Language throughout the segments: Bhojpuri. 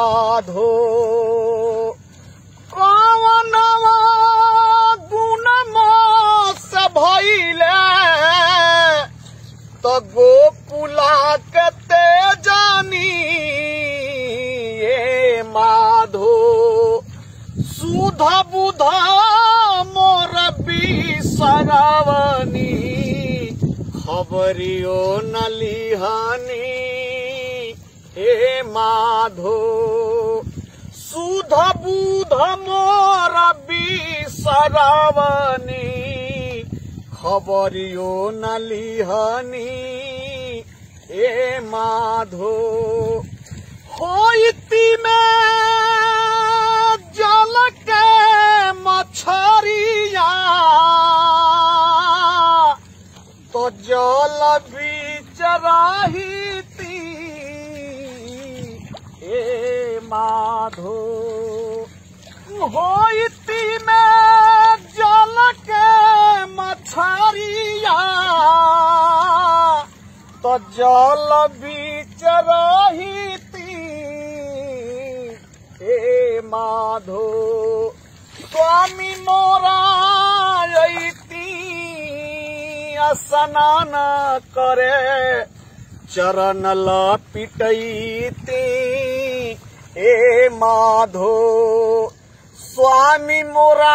माधो कवनवा गुणमा से भइले तो गोकुला कते जानी ये माधो सुध बुध मोर बिसरवनी खबरियो नलिहानी हे माधो सुध बुध मोर बिसरवनी खबरियो नलिहानी हे माधो होइती में जल के मछरिया तो जल बीच रहीती ए माधो होइती में जल के मछरिया तो जल बीच रहीती ए माधो स्वामी मोरा स्नान करे चरण लपिटैती ए माधो स्वामी मोरा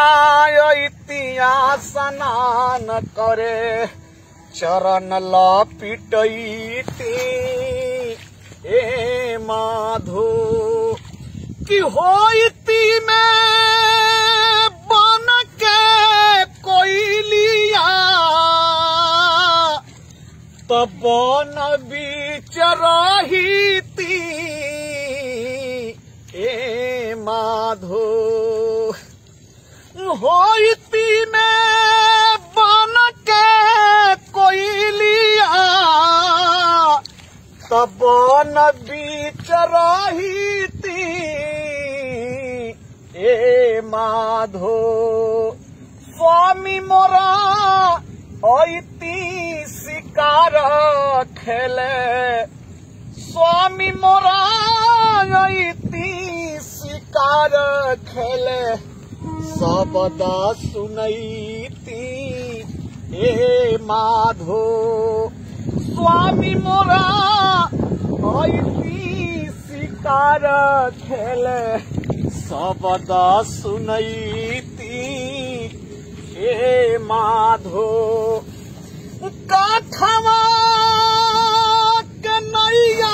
स्नान करे चरण लपिटैती ए माधो कि होइती में बन के कोइलिया तब बन बीच रहीती ए माधो होइती में बन के कोइलिया तब बन बीच रहीती ए माधो स्वामी मोरा ऐती शिकार खेले स्वामी मोरा ऐती शिकार खेले सबदा सुनैती ए माधो स्वामी मोरा ऐती शिकार खेले सबदा सुनैती ए माधो काठवा के नैया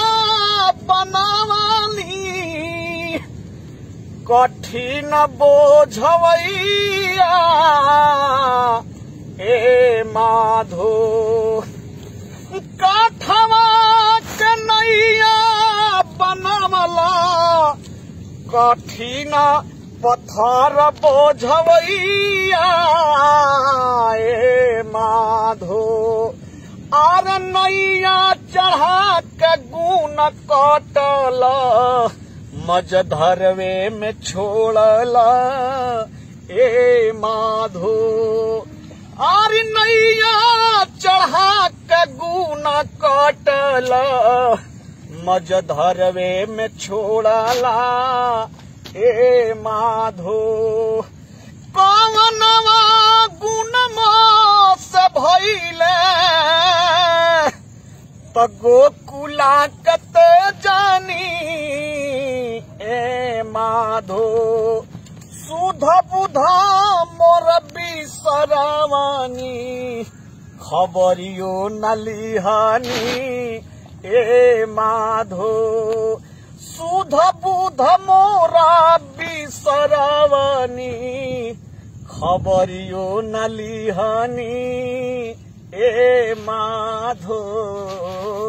बनावली कठिन बोझवैया ए माधो काठवा के नैया बनावला कठिन पत्थर बोझवैया ए माधो आर नैया चढ़ा के गुण कटल मझधरवे में छोड़ल ए माधो आर नैया चढ़ा के गुण कटल मझधरवे में छोड़ला ए माधो कवनवा गुणमा से भइले त गोकुला कते जानी ए माधो सुध बुध मोर बिसरवनी खबरियो नलिहानी ए माधो सुध बुध मोरा बिसरवनी खबरियो नलिहानी ए माधो।